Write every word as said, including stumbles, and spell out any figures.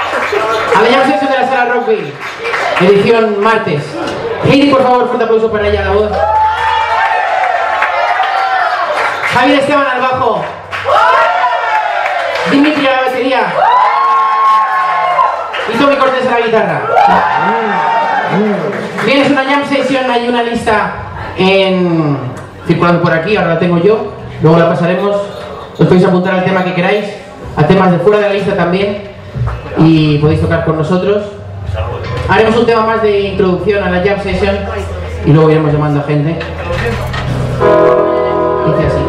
A la jam session de la sala Rockville, edición martes. Heidi, por favor, fuerte aplauso para ella, la voz. Javier Esteban al bajo. Dimitri a la batería. Y Tommy Cortés a la guitarra. Bien, es una jam session, hay una lista en... circulando por aquí, ahora la tengo yo. Luego la pasaremos. Os podéis apuntar al tema que queráis, a temas de fuera de la lista también. Y podéis tocar con nosotros. Haremos un tema más de introducción a la jam session y luego iremos llamando a gente. Dice así.